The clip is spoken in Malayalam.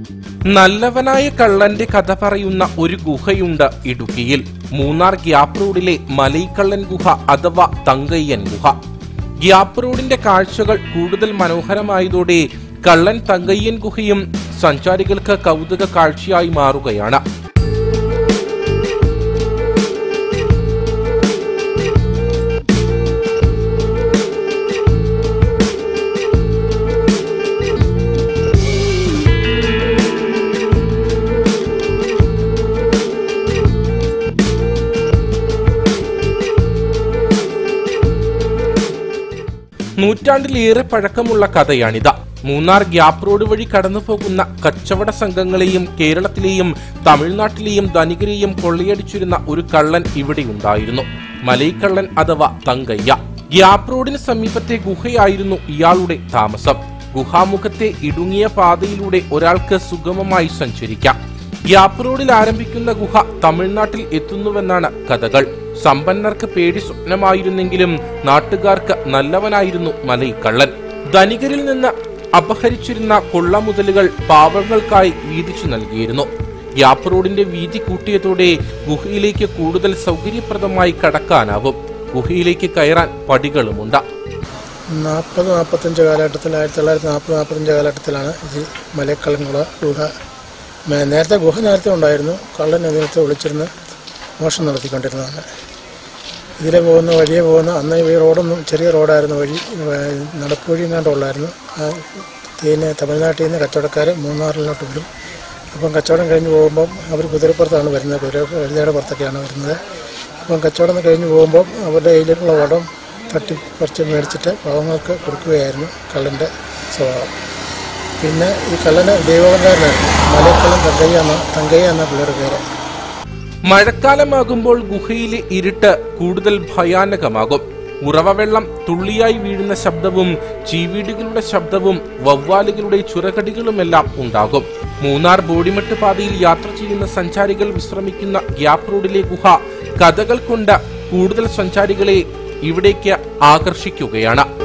നല്ലവനായ കള്ളന്റെ കഥ പറയുന്ന ഒരു ഗുഹയുണ്ട് ഇടുക്കിയിൽ. മൂന്നാർ ഗ്യാപ്പ് റോഡിലെ മലൈക്കള്ളൻ ഗുഹ അഥവാ തങ്കയ്യൻ ഗുഹ. ഗ്യാപ്പ് റോഡിന്റെ കാഴ്ചകൾ കൂടുതൽ മനോഹരമായതോടെ കള്ളൻ തങ്കയ്യൻ ഗുഹയും സഞ്ചാരികൾക്ക് കൗതുക കാഴ്ചയായി മാറുകയാണ്. നൂറ്റാണ്ടിലേറെ പഴക്കമുള്ള കഥയാണിത്. മൂന്നാർ ഗ്യാപ്പ് റോഡ് വഴി കടന്നുപോകുന്ന കച്ചവട സംഘങ്ങളെയും കേരളത്തിലെയും തമിഴ്നാട്ടിലെയും ധനികരെയും കൊള്ളയടിച്ചിരുന്ന ഒരു കള്ളൻ ഇവിടെയുണ്ടായിരുന്നു. മലൈക്കള്ളൻ അഥവാ തങ്കയ്യ. ഗ്യാപ്പ് റോഡിന് സമീപത്തെ ഗുഹയായിരുന്നു ഇയാളുടെ താമസം. ഗുഹാമുഖത്തെ ഇടുങ്ങിയ പാതയിലൂടെ ഒരാൾക്ക് സുഗമമായി സഞ്ചരിക്കാം. ഗ്യാപ്പ് റോഡിൽ ആരംഭിക്കുന്ന ഗുഹ തമിഴ്നാട്ടിൽ എത്തുന്നുവെന്നാണ് കഥകൾ. സമ്പന്നർക്ക് പേടി സ്വപ്നമായിരുന്നെങ്കിലും നാട്ടുകാർക്ക് നല്ലവനായിരുന്നു മലൈക്കള്ളൻ. ധനികരിൽ നിന്ന് അപഹരിച്ചിരുന്ന കൊള്ളമുതലുകൾ പാവങ്ങൾക്കായി വീതിച്ചു നൽകിയിരുന്നു. ഗ്യാപ്പ് റോഡിന്റെ വീതി കൂട്ടിയതോടെ ഗുഹയിലേക്ക് കൂടുതൽ സൗകര്യപ്രദമായി കടക്കാനാവും. ഗുഹയിലേക്ക് കയറാൻ പടികളുമുണ്ട്. 40-45 കാലഘട്ടത്തിൽ 1940-45 കാലഘട്ടത്തിലാണ് ഈ മലൈക്കള്ളൻ ഗുഹ. നേരത്തെ ഗുഹ നേരത്തെ ഉണ്ടായിരുന്നു. കള്ളൻ അതിനകത്ത് ഒളിച്ചിരുന്ന് മോഷണം നടത്തിക്കൊണ്ടിരുന്നതാണ്. ഇതിലെ പോകുന്ന വഴിയെ പോകുന്ന അന്ന് ഈ റോഡൊന്നും ചെറിയ റോഡായിരുന്നു. വഴി നടപ്പ് വഴി കണ്ടുള്ളായിരുന്നു. പിന്നെ തമിഴ്നാട്ടിൽ നിന്ന് കച്ചവടക്കാർ മൂന്നാറിലോട്ട് വരും. അപ്പം കച്ചവടം കഴിഞ്ഞ് പോകുമ്പം അവർ കുതിരപ്പുറത്താണ് വരുന്നത്. കഴുതയുടെ പുറത്തൊക്കെയാണ് വരുന്നത്. അപ്പം കച്ചവടം കഴിഞ്ഞ് പോകുമ്പം അവരുടെ കയ്യിലുള്ള വടം തട്ടിപ്പറിച്ച് മേടിച്ചിട്ട് പാവങ്ങൾക്ക് കൊടുക്കുകയായിരുന്നു കള്ളൻ്റെ സ്വഭാവം. പിന്നെ ഈ കള്ളന് ദൈവവങ്കാരനായിരുന്നു. മലൈക്കള്ളൻ തങ്കയ്യ എന്ന പിള്ളേരുടെ പേര്. മഴക്കാലമാകുമ്പോൾ ഗുഹയിലെ ഇരുട്ട് കൂടുതൽ ഭയാനകമാകും. ഉറവവെള്ളം തുള്ളിയായി വീഴുന്ന ശബ്ദവും ചീവീടുകളുടെ ശബ്ദവും വവ്വാലുകളുടെ ചുരകടികളുമെല്ലാം ഉണ്ടാകും. മൂന്നാർ ബോഡിമെട്ട് പാതയിൽ യാത്ര ചെയ്യുന്ന സഞ്ചാരികൾ വിശ്രമിക്കുന്ന ഗ്യാപ്പ് റോഡിലെ ഗുഹ കഥകൾ കൊണ്ട് കൂടുതൽ സഞ്ചാരികളെ ഇവിടേക്ക് ആകർഷിക്കുകയാണ്.